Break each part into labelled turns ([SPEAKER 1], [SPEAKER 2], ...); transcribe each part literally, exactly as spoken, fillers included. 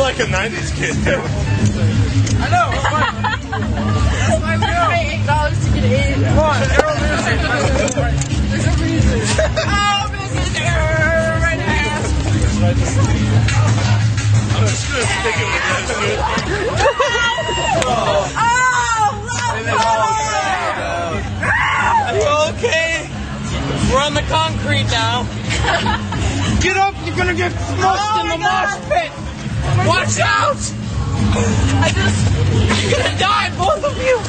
[SPEAKER 1] like a nineties kid, too.
[SPEAKER 2] I know. That's why we pay eight dollars to get in. Come on, Errol Music. There's a reason. Oh, Missus Error, right now.
[SPEAKER 1] I'm just gonna stick it with this, dude.
[SPEAKER 2] Oh,
[SPEAKER 3] Are you okay? We're on the concrete now.
[SPEAKER 2] get up, you're gonna get smushed oh in the mosh pit. Watch out! I just, you're gonna die, both of you.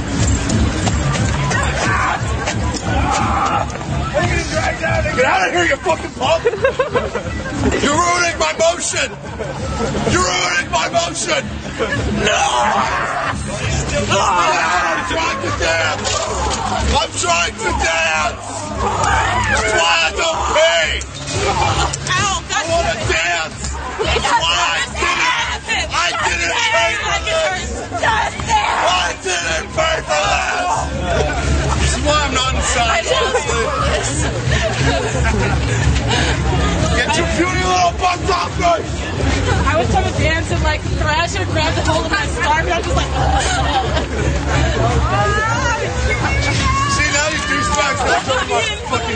[SPEAKER 1] Get out of here, you fucking punk! You're ruining my motion! You're ruining my motion! No! I'm trying to dance! I'm trying to dance! That's why I don't pay! I want to dance! That's why I didn't! I didn't pay for this! I didn't pay for this! This is why I'm not inside, honestly. Get your puny little butts off me!
[SPEAKER 2] I was trying to dance and like thrash and grab the hold of my scarf and I was just like,
[SPEAKER 1] see, now you douchebags are fucking fucking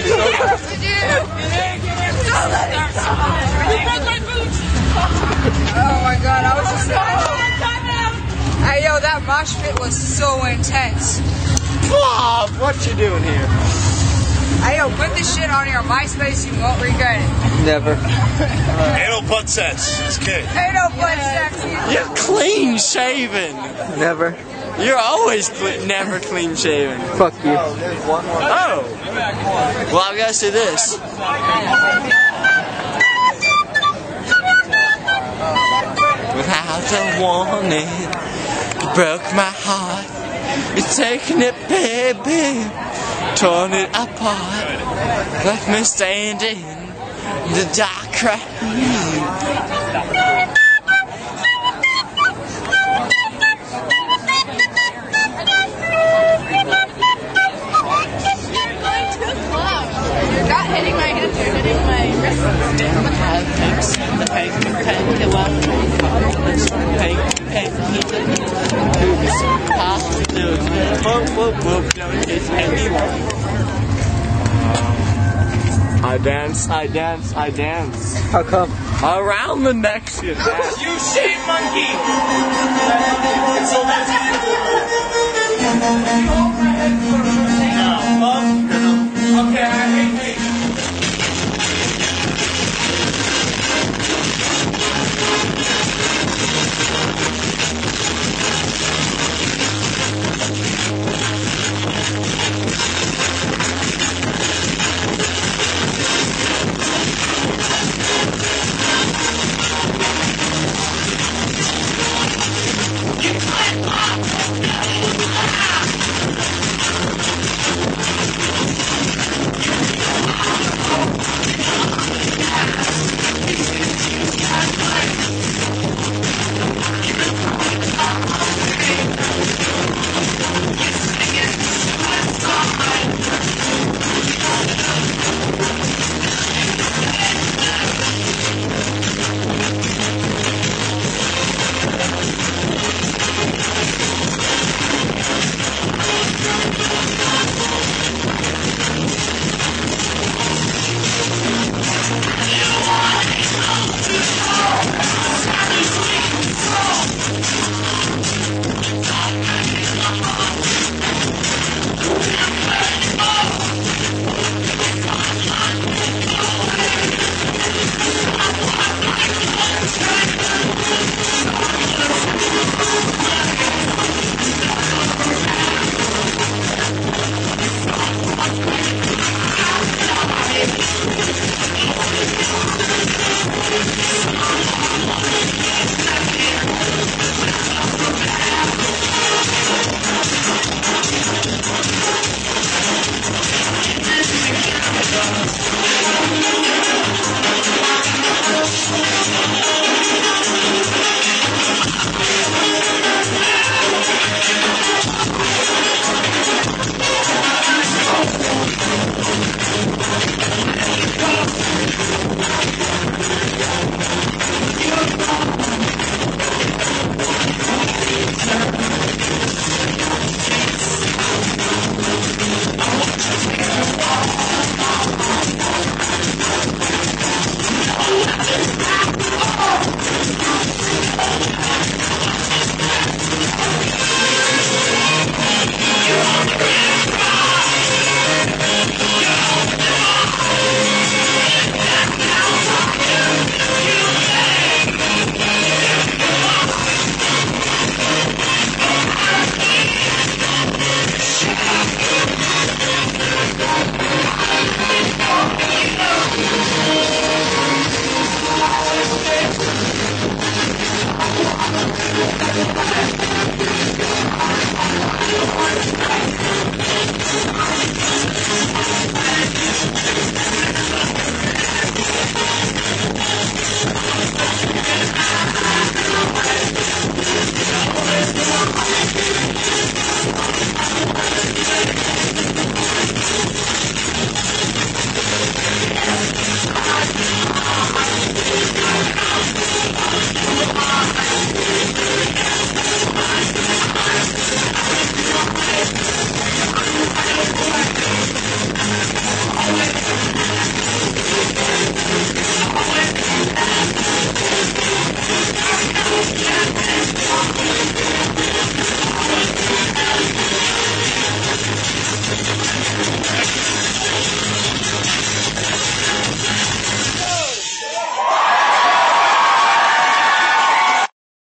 [SPEAKER 4] Oh my god, I was just hey yo, that mosh pit was so intense.
[SPEAKER 3] Bob, what you doing here?
[SPEAKER 4] Hey yo, put this shit on your MySpace, you won't regret it.
[SPEAKER 3] Never.
[SPEAKER 1] Anal butt sex. It's okay.
[SPEAKER 4] Ain't no butt sex.
[SPEAKER 3] You're clean shaven.
[SPEAKER 5] Never.
[SPEAKER 3] You're always cle never clean shaven.
[SPEAKER 5] Fuck you.
[SPEAKER 3] Oh. Well, I gotta say this. Without a warning, you broke my heart. You're taking it, baby, torn it apart, left me standing in the dark rain.
[SPEAKER 2] you're not hitting my hands, you're hitting my wrists.
[SPEAKER 3] The pink, pink, pink, the one, pink, pink, whoop, whoop, whoop, don't kiss anyone. I dance, I dance, I dance.
[SPEAKER 5] How come?
[SPEAKER 3] Around the neck, you dance.
[SPEAKER 2] You shit monkey!
[SPEAKER 1] It's